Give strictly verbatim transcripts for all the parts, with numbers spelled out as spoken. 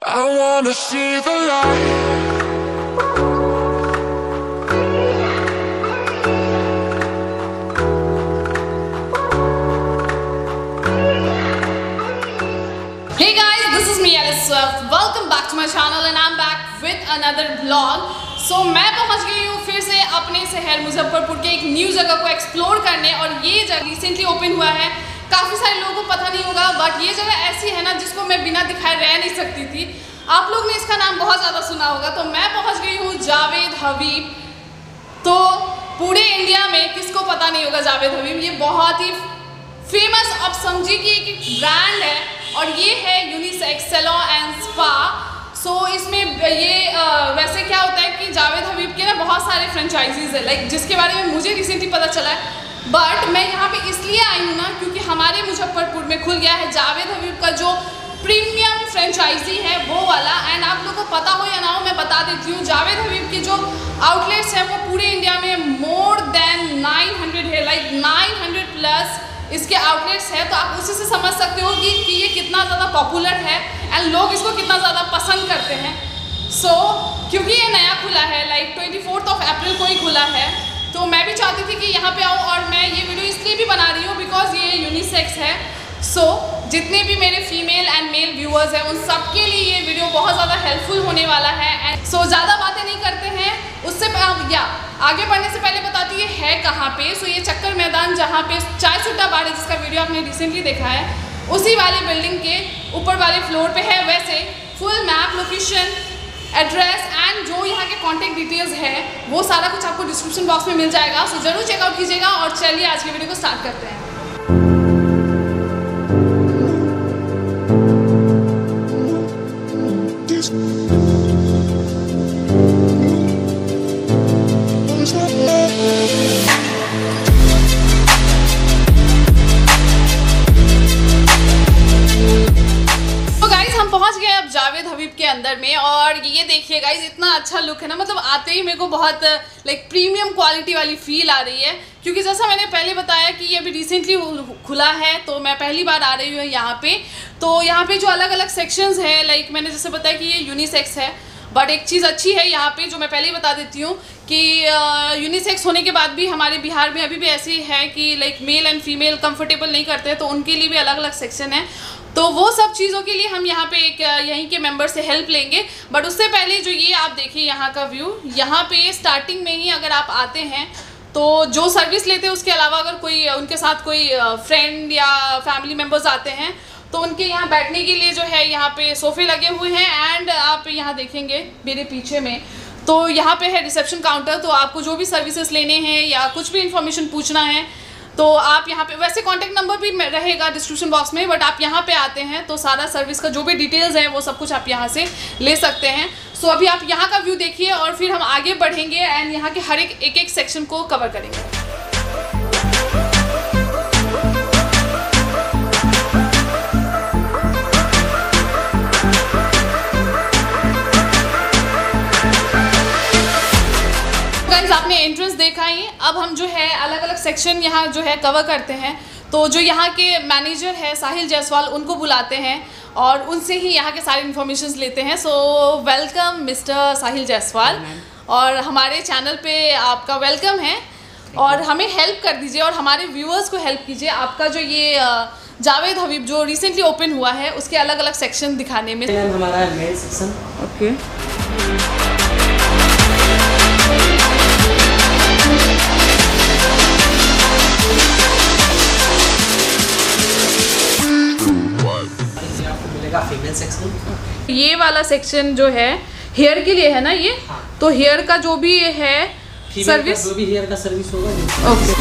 I wanna see the light. Hey guys, this is me Alice Swift. Welcome back to my channel and I'm back with another vlog. So मैं पहुंच गई हूँ फिर से अपने शहर मुजफ्फरपुर के एक न्यू जगह को एक्सप्लोर करने, और ये जगह रिसेंटली ओपन हुआ है। काफ़ी सारे लोगों को पता नहीं होगा, बट ये जगह ऐसी है ना जिसको मैं बिना दिखाए रह नहीं सकती थी। आप लोग ने इसका नाम बहुत ज़्यादा सुना होगा। तो मैं पहुँच गई हूँ जावेद हबीब। तो पूरे इंडिया में किसको पता नहीं होगा जावेद हबीब, ये बहुत ही फेमस, आप समझिए कि एक ब्रांड है, और ये है unisex salon and spa. So इसमें ये आ, वैसे क्या होता है कि जावेद हबीब के ना बहुत सारे फ्रेंचाइजीज है, लाइक जिसके बारे में मुझे रिसेंटली पता चला है। बट मैं यहाँ पे इसलिए आई हूँ ना क्योंकि हमारे मुजफ्फरपुर में खुल गया है जावेद हबीब का जो प्रीमियम फ्रेंचाइजी है वो वाला। एंड आप लोगों को पता हो या ना हो, मैं बता देती हूँ, जावेद हबीब के जो आउटलेट्स हैं वो पूरे इंडिया में मोर देन नाइन हंड्रेड है, लाइक नाइन हंड्रेड प्लस इसके आउटलेट्स है। तो आप उसी से समझ सकते हो कि, कि ये कितना ज़्यादा पॉपुलर है एंड लोग इसको कितना ज़्यादा पसंद करते हैं। सो so, क्योंकि ये नया खुला है, like twenty fourth of April को ही खुला है, तो मैं भी चाहती थी कि यहाँ पे आऊँ, और मैं ये वीडियो इसलिए भी बना रही हूँ बिकॉज ये यूनिसेक्स है। सो so, जितने भी मेरे फीमेल एंड मेल व्यूअर्स हैं उन सबके लिए ये वीडियो बहुत ज़्यादा हेल्पफुल होने वाला है। एंड सो so, ज़्यादा बातें नहीं करते हैं, उससे या आगे बढ़ने से पहले बताती ये है कहाँ पे। सो so, ये चक्कर मैदान जहाँ पे चाय सुट्टा बार है, जिसका वीडियो आपने रिसेंटली देखा है, उसी वाले बिल्डिंग के ऊपर वाले फ्लोर पे है। वैसे full map, location, address and जो यहाँ के कॉन्टैक्ट डिटेल्स है वो सारा कुछ आपको डिस्क्रिप्शन बॉक्स में मिल जाएगा। सो so, ज़रूर चेकआउट कीजिएगा, और चलिए आज के वीडियो को स्टार्ट करते हैं। पहुंच गए अब जावेद हबीब के अंदर में, और ये देखिए गाइज इतना अच्छा लुक है ना, मतलब आते ही मेरे को बहुत लाइक प्रीमियम क्वालिटी वाली फील आ रही है। क्योंकि जैसा मैंने पहले बताया कि ये अभी रिसेंटली खुला है, तो मैं पहली बार आ रही हूँ यहाँ पे। तो यहाँ पे जो अलग अलग सेक्शंस हैं, लाइक मैंने जैसे बताया कि ये यूनिसेक्स है, बट एक चीज़ अच्छी है यहाँ पे जो मैं पहले ही बता देती हूँ कि यूनिसेक्स होने के बाद भी हमारे बिहार में अभी भी ऐसी है कि like male and female comfortable नहीं करते हैं, तो उनके लिए भी अलग अलग सेक्शन है। तो वो सब चीज़ों के लिए हम यहाँ पे एक यहीं के मेंबर से हेल्प लेंगे। बट उससे पहले जो ये आप देखिए यहाँ का व्यू, यहाँ पे स्टार्टिंग में ही अगर आप आते हैं तो जो सर्विस लेते हैं उसके अलावा अगर कोई उनके साथ कोई फ्रेंड या फैमिली मेम्बर्स आते हैं तो उनके यहाँ बैठने के लिए जो है यहाँ पे सोफ़े लगे हुए हैं। एंड आप यहाँ देखेंगे मेरे पीछे में, तो यहाँ पे है रिसेप्शन काउंटर। तो आपको जो भी सर्विसेज लेने हैं या कुछ भी इंफॉर्मेशन पूछना है तो आप यहाँ पे, वैसे कॉन्टैक्ट नंबर भी रहेगा डिस्क्रिप्शन बॉक्स में, बट आप यहाँ पे आते हैं तो सारा सर्विस का जो भी डिटेल्स है वो सब कुछ आप यहाँ से ले सकते हैं। सो अभी आप यहाँ का व्यू देखिए और फिर हम आगे बढ़ेंगे एंड यहाँ के हर एक एक एक सेक्शन को कवर करेंगे। आपने एंट्रेंस देखा ही, अब हम जो है अलग अलग सेक्शन यहाँ जो है कवर करते हैं। तो जो यहाँ के मैनेजर है साहिल जायसवाल, उनको बुलाते हैं और उनसे ही यहाँ के सारे इन्फॉर्मेशन लेते हैं। So welcome mister Sahil Jaiswal, और हमारे चैनल पे आपका वेलकम है, और हमें हेल्प कर दीजिए और हमारे व्यूअर्स को हेल्प कीजिए आपका जो ये जावेद हबीब जो रिसेंटली ओपन हुआ है उसके अलग अलग सेक्शन दिखाने में। हमारा male section, okay, female section. ये वाला सेक्शन जो है हेयर के लिए है ना ये, हाँ। तो हेयर का जो भी है सर्विस, जो भी हेयर का सर्विस होगा, ओके।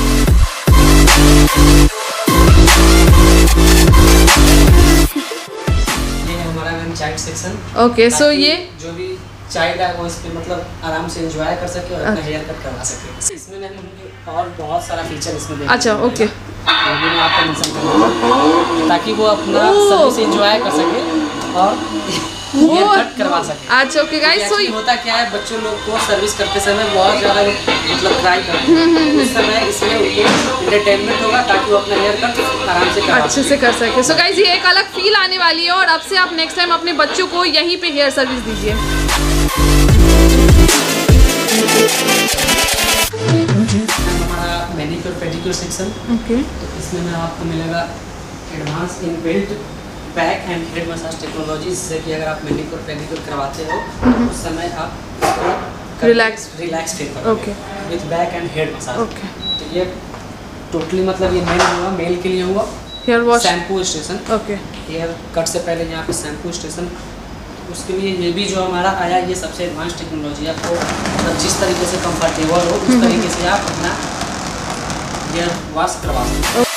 ये है हमारा ma'am child section. Okay, so ये जो भी चाइल्ड है वो इस पे मतलब आराम से एंजॉय कर सके और अपना हेयर कट करवा सके। इसमें मैंने और बहुत सारा फीचर इसमें, अच्छा ओके, मैं आपको मेंशन करूंगा ताकि वो अपना सर्विस एंजॉय कर सके। और हेयर कट करवा सके। अच्छा ओके गाइस, सो होता क्या है, बच्चों लोग को सर्विस करते समय बहुत ज़्यादा मतलब ट्राई करते हैं, उस समय इसमें एंटरटेनमेंट होगा ताकि वो अपना हेयर कट आराम से अच्छे से कर सके। सो गाइस, ये एक अलग फील आने वाली है और अब से आप नेक्स्ट टाइम अपने बच्चों को यहीं पे हेयर सर्विस दीजिए। हमारा मैनीक्योर पेडिक्योर सेक्शन, ओके, तो इसमें ना आपको मिलेगा advance inbuilt back and head massage technology, जिससे कि अगर आप मैनीक्योर पेडिक्योर करवाते हो उस समय आप इसको रिलैक्स रिलैक्स फील करोगे okay with back and head massage. Okay, तो ये टोटली मतलब ये मेल हुआ, मेल के लिए हुआ hair wash, shampoo station. Okay, hair cut से पहले यहाँ पे शैम्पू स्टेशन, उसके लिए ये भी जो हमारा आया ये सबसे एडवांस टेक्नोलॉजी। आपको मतलब जिस तरीके से कंफर्टेबल हो उस तरीके से आप अपना हेयर वॉश करवा सकते हो।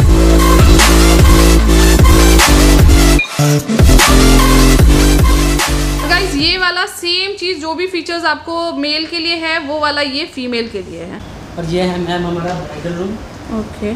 गाइस, ये वाला सेम चीज जो भी फीचर्स आपको मेल के लिए है वो वाला ये फीमेल के लिए है। और ये है मैम हमारा ब्राइडल रूम। ओके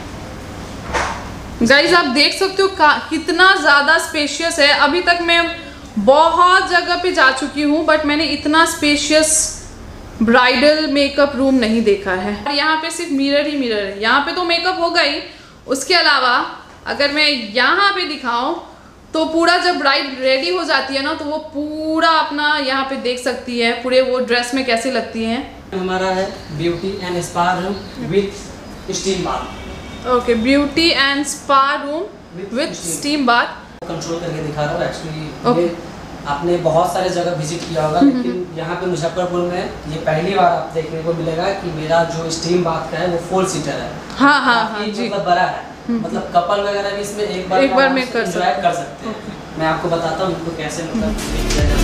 गाइस, आप देख सकते हो कितना ज़्यादा स्पेशियस है। अभी तक मैं बहुत जगह पे जा चुकी हूँ बट मैंने इतना स्पेशियस ब्राइडल मेकअप रूम नहीं देखा है। और यहाँ पे सिर्फ मिरर ही मिरर है। यहाँ पे तो मेकअप हो गई, उसके अलावा अगर मैं यहाँ पे दिखाऊं तो पूरा जब ब्राइड रेडी हो जाती है ना तो वो पूरा अपना यहाँ पे देख सकती है पूरे वो ड्रेस में कैसे लगती हैं। हमारा है beauty and spa room with steam bath. Okay, beauty and spa room with steam bath. Control करके दिखा रहा हूँ। एक्चुअली ये आपने बहुत सारे जगह विजिट किया होगा, लेकिन यहाँ पे मुजफ्फरपुर में ये पहली बार आप देखने को मिलेगा कि मेरा जो स्टीम बाथ का है वो फोर सीटर है। हाँ हाँ हाँ जी, मतलब बड़ा है, मतलब कपल वगैरह भी इसमें एक बार एक बार में कर एंजॉय कर सकते हैं। मैं आपको बताता हूँ इनको कैसे मतलब किया जाता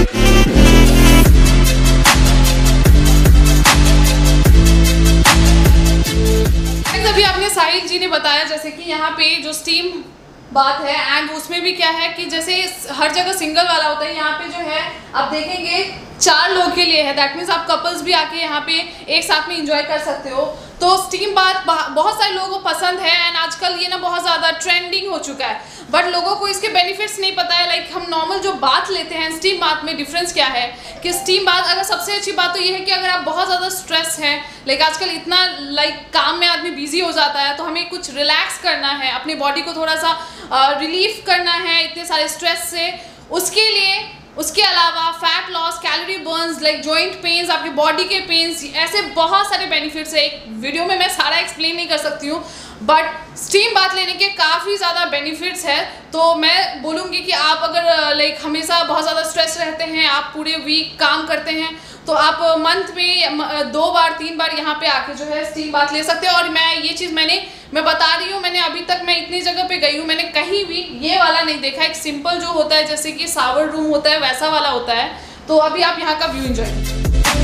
है। अभी आपने साहिल जी ने बताया जैसे कि यहाँ पे जो स्टीम बात है एंड उसमें भी क्या है कि जैसे हर जगह सिंगल वाला होता है, यहाँ पे जो है आप देखेंगे चार लोग के लिए है। दैट मीन्स आप कपल्स भी आके यहाँ पे एक साथ में एंजॉय कर सकते हो। तो स्टीम बाथ बहुत सारे लोगों को पसंद है एंड आजकल ये ना बहुत ज़्यादा ट्रेंडिंग हो चुका है, बट लोगों को इसके बेनिफिट्स नहीं पता है। लाइक हम नॉर्मल जो बात लेते हैं स्टीम बाथ में डिफरेंस क्या है कि स्टीम बाथ अगर सबसे अच्छी बात तो ये है कि अगर आप बहुत ज़्यादा स्ट्रेस है, लाइक आजकल इतना लाइक काम में आदमी बिजी हो जाता है, तो हमें कुछ रिलैक्स करना है, अपनी बॉडी को थोड़ा सा रिलीफ करना है इतने सारे स्ट्रेस से, उसके लिए उसके अलावा fat loss, calorie burns, like joint pains, आपकी बॉडी के पेन्स, ऐसे बहुत सारे बेनिफिट्स है। एक वीडियो में मैं सारा एक्सप्लेन नहीं कर सकती हूँ, बट स्टीम बाथ लेने के काफ़ी ज़्यादा बेनिफिट्स है। तो मैं बोलूँगी कि आप अगर लाइक हमेशा बहुत ज़्यादा स्ट्रेस रहते हैं, आप पूरे वीक काम करते हैं, तो आप मंथ में दो बार तीन बार यहाँ पे आके जो है स्टीम बाथ ले सकते हैं। और मैं ये चीज़ मैंने मैं बता रही हूँ, मैंने अभी तक मैं इतनी जगह पे गई हूँ, मैंने कहीं भी ये वाला नहीं देखा। एक सिंपल जो होता है जैसे कि शावर रूम होता है वैसा वाला होता है। तो अभी आप यहाँ का व्यू एंजॉय कीजिए।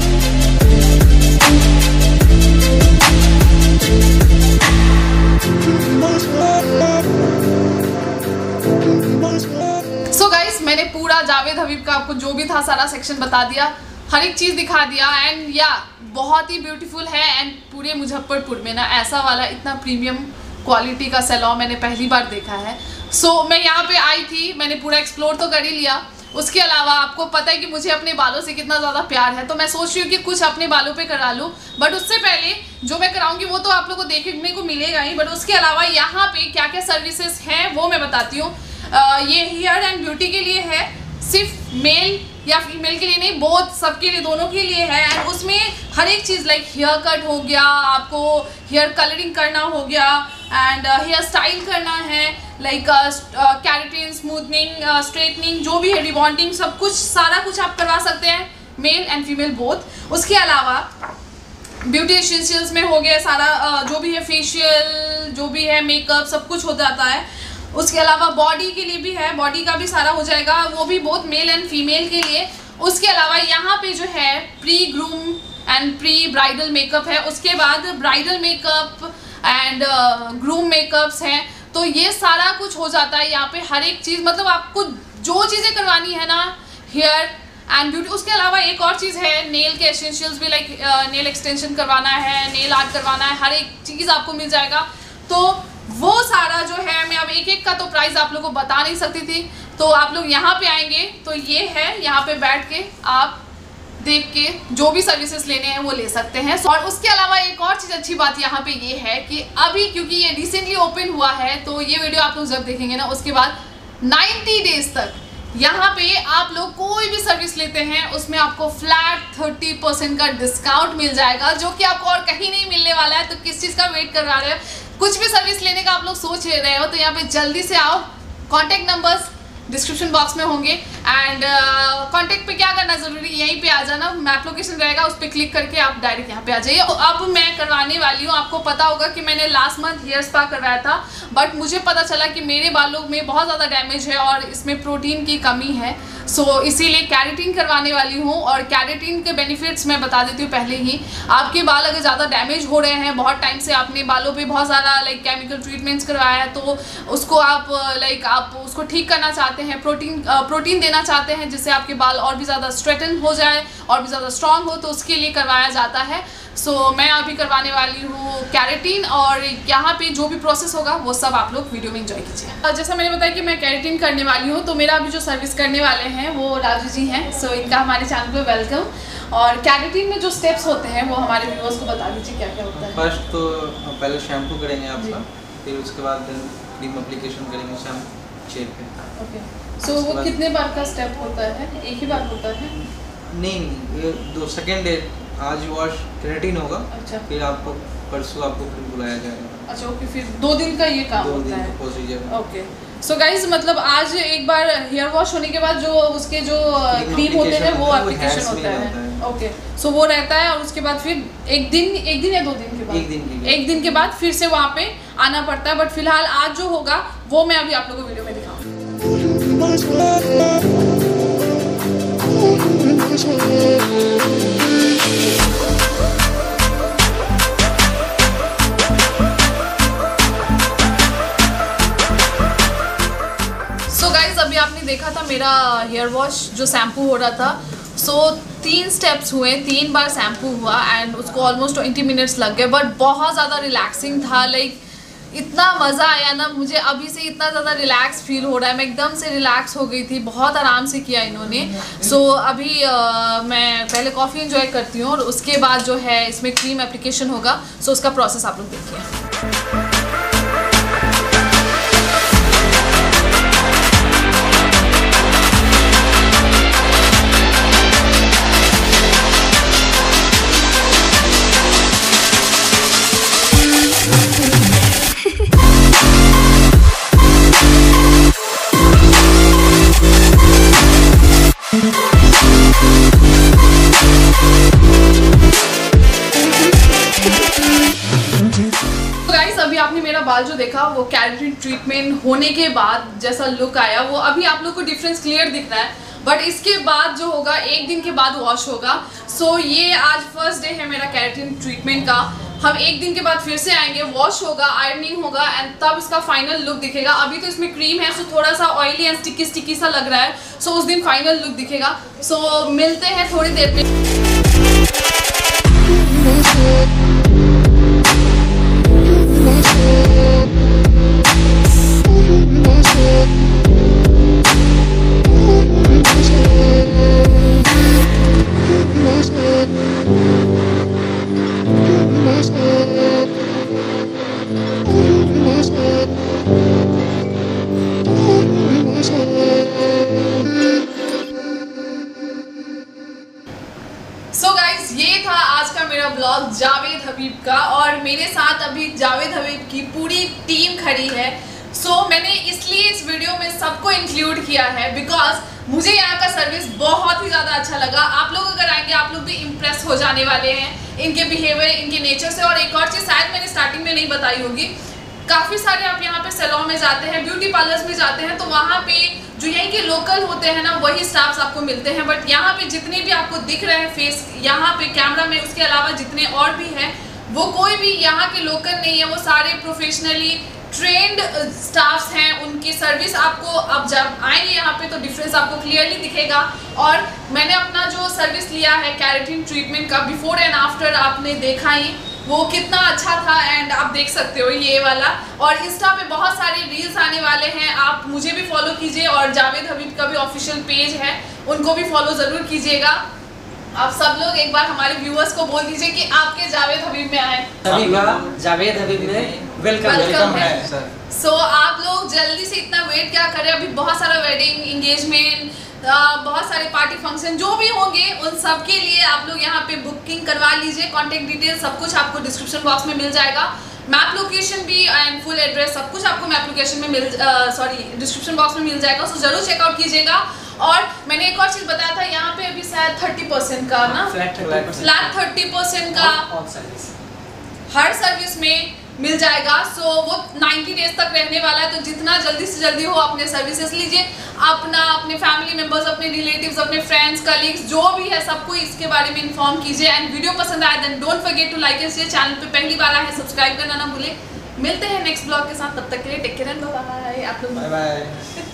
सो गाइस, मैंने पूरा जावेद हबीब का आपको जो भी था सारा सेक्शन बता दिया, हर एक चीज़ दिखा दिया एंड या बहुत ही ब्यूटीफुल है। एंड पूरे मुजफ्फरपुर में ना ऐसा वाला इतना प्रीमियम क्वालिटी का सैलून मैंने पहली बार देखा है। सो so, मैं यहाँ पे आई थी, मैंने पूरा एक्सप्लोर तो कर ही लिया। उसके अलावा आपको पता है कि मुझे अपने बालों से कितना ज़्यादा प्यार है, तो मैं सोच रही हूँ कि कुछ अपने बालों पे करा लूँ। बट उससे पहले जो मैं कराऊंगी वो तो आप लोगों को देखने को मिलेगा ही, बट उसके अलावा यहाँ पे क्या क्या सर्विसेज हैं वो मैं बताती हूँ। ये हेयर एंड ब्यूटी के लिए है, सिर्फ मेल या फीमेल के लिए नहीं, बोथ सबके लिए, दोनों के लिए है। एंड उसमें हर एक चीज़ लाइक हेयर कट हो गया, आपको हेयर कलरिंग करना हो गया एंड हेयर स्टाइल करना है, लाइक कैरेटिन, स्मूथनिंग, स्ट्रेटनिंग, जो भी है, रिबॉन्डिंग, सब कुछ सारा कुछ आप करवा सकते हैं, मेल एंड फीमेल बोथ। उसके अलावा ब्यूटी एसेंशियल्स में हो गया सारा, uh, जो भी है फेशियल, जो भी है मेकअप, सब कुछ हो जाता है। उसके अलावा बॉडी के लिए भी है, बॉडी का भी सारा हो जाएगा, वो भी बहुत मेल एंड फीमेल के लिए। उसके अलावा यहाँ पे जो है pre groom and pre bridal makeup है, उसके बाद bridal makeup and groom makeups हैं। तो ये सारा कुछ हो जाता है यहाँ पे, हर एक चीज़, मतलब आपको जो चीज़ें करवानी है ना हेयर एंड ब्यूटी। उसके अलावा एक और चीज़ है, नेल के एसेंशियल्स भी, लाइक नेल एक्सटेंशन करवाना है, नेल आर्ट करवाना है, हर एक चीज़ आपको मिल जाएगा। तो वो सारा जो है, मैं अब एक एक का तो प्राइस आप लोगों को बता नहीं सकती थी, तो आप लोग यहाँ पे आएंगे तो ये है, यहाँ पे बैठ के आप देख के जो भी सर्विसेज लेने हैं वो ले सकते हैं। और उसके अलावा एक और चीज़ अच्छी बात यहाँ पे ये है कि अभी क्योंकि ये रिसेंटली ओपन हुआ है तो ये वीडियो आप लोग जब देखेंगे ना उसके बाद नाइन्टी डेज तक यहाँ पे आप लोग कोई भी सर्विस लेते हैं उसमें आपको फ्लैट थर्टी परसेंट का डिस्काउंट मिल जाएगा, जो कि आपको और कहीं नहीं मिलने वाला है। तो किस चीज़ का वेट कर रहे हो? कुछ भी सर्विस लेने का आप लोग सोच रहे हो तो यहाँ पे जल्दी से आओ। कॉन्टेक्ट नंबर्स डिस्क्रिप्शन बॉक्स में होंगे एंड कांटेक्ट पे क्या करना ज़रूरी, यहीं पे आ जाना, मैप लोकेशन रहेगा उस पर क्लिक करके आप डायरेक्ट यहाँ पे आ जाइए। तो अब मैं करवाने वाली हूँ, आपको पता होगा कि मैंने लास्ट मंथ हेयर स्पा करवाया था बट मुझे पता चला कि मेरे बालों में बहुत ज़्यादा डैमेज है और इसमें प्रोटीन की कमी है। सो so, इसीलिए कैरेटीन करवाने वाली हूँ और कैरेटीन के बेनिफिट्स मैं बता देती हूँ पहले ही। आपके बाल अगर ज़्यादा डैमेज हो रहे हैं, बहुत टाइम से आपने बालों पे बहुत ज़्यादा लाइक केमिकल ट्रीटमेंट्स करवाया है तो उसको आप लाइक आप उसको ठीक करना चाहते हैं, प्रोटीन प्रोटीन देना चाहते हैं जिससे आपके बाल और भी ज़्यादा स्ट्रेटन हो जाए और भी ज़्यादा स्ट्रॉन्ग हो, तो उसके लिए करवाया जाता है। सो so, मैं अभी करवाने वाली हूँ कैरेटीन और यहाँ पे जो भी प्रोसेस होगा वो सब आप लोग वीडियो में एंजॉय कीजिए। जैसा मैंने बताया कि मैं कैरेटीन करने वाली हूँ तो मेरा अभी जो सर्विस करने वाले हैं वो राजू जी हैं। सो so, इनका हमारे चैनल पे वेलकम। और कैरेटीन में जो स्टेप्स होते हैं वो हमारे व्यूअर्स को बता दीजिए क्या क्या होता है। फर्स्ट तो पहले शैम्पू करेंगे आपका, फिर उसके बाद क्रीम एप्लीकेशन करेंगे शैम्पू शेप पे। ओके, सो वो कितने बार का स्टेप होता है? एक ही बार होता है? नहीं नहीं, ये दो सेकेंड डे आज वॉश केराटिन होगा। अच्छा। फिर आपको परसों आपको फिर बुलाया जाएगा। अच्छा ओके, फिर दो दिन का ये काम दो होता दिन है। प्रोसीजर। ओके, सो गाइज मतलब आज एक बार हेयर वॉश होने के बाद जो उसके जो क्रीम होते हैं वो एप्लीकेशन होता है। ओके, सो वो रहता है और उसके बाद फिर एक दिन एक दिन या दो दिन के बाद एक दिन के एक दिन के बाद फिर से वहाँ पे आना पड़ता है। बट फिलहाल आज जो होगा वो मैं अभी आप लोगों को वीडियो में दिखाऊंगी। सो गाइज अभी आपने देखा था मेरा हेयर वॉश जो शैम्पू हो रहा था। सो so, तीन स्टेप्स हुए, तीन बार शैम्पू हुआ एंड उसको ऑलमोस्ट ट्वेंटी मिनट्स लग गए बट बहुत ज़्यादा रिलैक्सिंग था। लाइक इतना मज़ा आया ना मुझे, अभी से इतना ज़्यादा रिलैक्स फील हो रहा है। मैं एकदम से रिलैक्स हो गई थी, बहुत आराम से किया इन्होंने। सो so, अभी आ, मैं पहले कॉफ़ी एंजॉय करती हूँ और उसके बाद जो है इसमें क्रीम एप्लीकेशन होगा। सो so, उसका प्रोसेस आप लोग देखिए। अभी आपने मेरा बाल जो देखा वो कैरेटीन ट्रीटमेंट होने के बाद जैसा लुक आया वो अभी आप लोग को डिफरेंस क्लियर दिख रहा है। बट इसके बाद जो होगा एक दिन के बाद वॉश होगा। सो so, ये आज फर्स्ट डे है मेरा कैरेटीन ट्रीटमेंट का। हम एक दिन के बाद फिर से आएंगे, वॉश होगा, आयरनिंग होगा एंड तब इसका फाइनल लुक दिखेगा। अभी तो इसमें क्रीम है सो थोड़ा सा ऑयली एंड स्टिकी स्टिकी सा लग रहा है। सो so, उस दिन फाइनल लुक दिखेगा। सो so, मिलते हैं थोड़ी देर में। सो so गाइज ये था आज का मेरा ब्लॉग जावेद हबीब का और मेरे साथ अभी जावेद हबीब की पूरी टीम खड़ी है। सो so, मैंने इसलिए इस वीडियो में सबको इंक्लूड किया है बिकॉज मुझे यहाँ का सर्विस बहुत ही ज़्यादा अच्छा लगा। आप लोग अगर आएंगे आप लोग भी इम्प्रेस हो जाने वाले हैं इनके बिहेवियर, इनके नेचर से। और एक और चीज़ शायद मैंने स्टार्टिंग में नहीं बताई होगी, काफ़ी सारे आप यहाँ पे सैलून में जाते हैं, ब्यूटी पार्लर्स में जाते हैं तो वहाँ पे जो यहीं के लोकल होते हैं ना वही स्टाफ्स आपको मिलते हैं। बट यहाँ पे जितने भी आपको दिख रहे हैं फेस यहाँ पे कैमरा में, उसके अलावा जितने और भी हैं वो कोई भी यहाँ के लोकल नहीं है, वो सारे प्रोफेशनली ट्रेंड स्टाफ्स हैं। उनकी सर्विस आपको अब जब आएंगे यहाँ पे तो डिफरेंस आपको क्लियरली दिखेगा। और मैंने अपना जो सर्विस लिया है कैरेटीन ट्रीटमेंट का बिफोर एंड आफ्टर आपने देखा ही। वो कितना अच्छा था एंड आप देख सकते हो ये वाला। और इंस्टा पे बहुत सारे रील्स आने वाले हैं, आप मुझे भी फॉलो कीजिए और जावेद हबीब का भी ऑफिशियल पेज है, उनको भी फॉलो ज़रूर कीजिएगा। आप सब लोग एक बार हमारे व्यूअर्स को बोल दीजिए कि आपके जावेद हबीब में आए। सभी का जावेद हबीब में वेलकम वेलकम है सर। सो so, आप लोग जल्दी से इतना वेट क्या करें, अभी बहुत सारा वेडिंग इंगेजमेंट बहुत सारे पार्टी फंक्शन जो भी होंगे उन सब के लिए आप लोग यहाँ पे बुकिंग करवा लीजिए। कॉन्टेक्ट डिटेल सब कुछ आपको डिस्क्रिप्शन बॉक्स में मिल जाएगा, मैप लोकेशन भी एंड फुल एड्रेस सब कुछ आपको मैप लोकेशन में मिल सॉरी डिस्क्रिप्शन बॉक्स में मिल जाएगा। सो so, जरूर चेकआउट कीजिएगा। और मैंने एक और चीज़ बताया था, यहाँ पे अभी शायद थर्टी परसेंट का ना फ्लैट थर्टी परसेंट का हर सर्विस में मिल जाएगा। सो so, वो नाइन्टी डेज तक रहने वाला है, तो जितना जल्दी से जल्दी हो अपने सर्विसेज लीजिए, अपना अपने फैमिली मेंबर्स, अपने रिलेटिव्स, अपने फ्रेंड्स, कलीग्स जो भी है सबको इसके बारे में इन्फॉर्म कीजिए। एंड वीडियो पसंद आए then don't forget to like and share. Channel पे पहली बार आए हैं सब्सक्राइब करना ना भूले। मिलते हैं नेक्स्ट ब्लॉग के साथ, तब तक के लिए take care and bye bye. आप लोग बाय बाय।